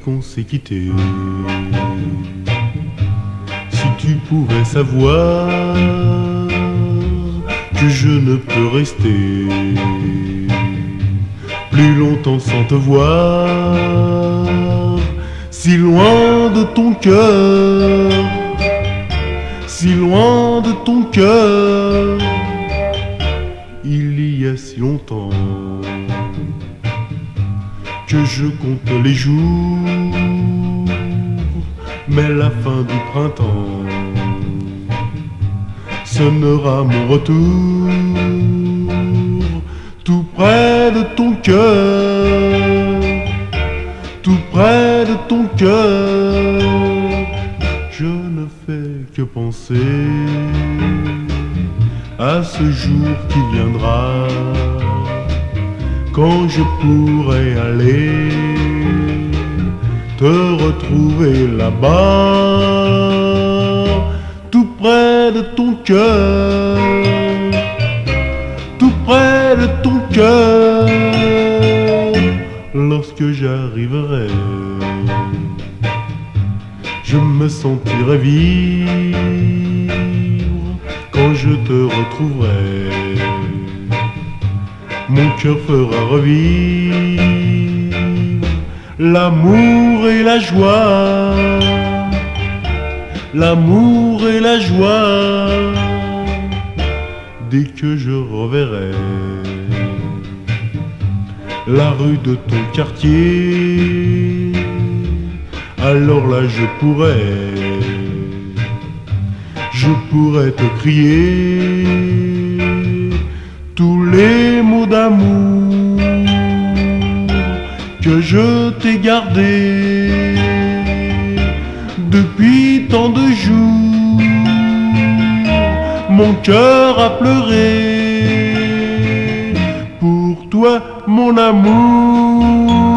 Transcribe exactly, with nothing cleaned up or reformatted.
qu'on s'est quitté. Si tu pouvais savoir que je ne peux rester plus longtemps sans te voir, si loin de ton cœur, si loin de ton cœur, il y a si longtemps que je compte les jours, mais la fin du printemps sonnera mon retour, tout près de ton cœur, tout près de ton cœur. Je ne fais que penser à ce jour qui viendra, quand je pourrai aller te retrouver là-bas, tout près de ton cœur, tout près de ton cœur. Lorsque j'arriverai, je me sentirai vivre quand je te retrouverai. Mon cœur fera revivre l'amour et la joie, l'amour et la joie. Dès que je reverrai la rue de ton quartier, alors là je pourrais, je pourrais te crier tous les mots d'amour que je t'ai gardés depuis tant de jours. Mon cœur a pleuré pour toi, mon amour.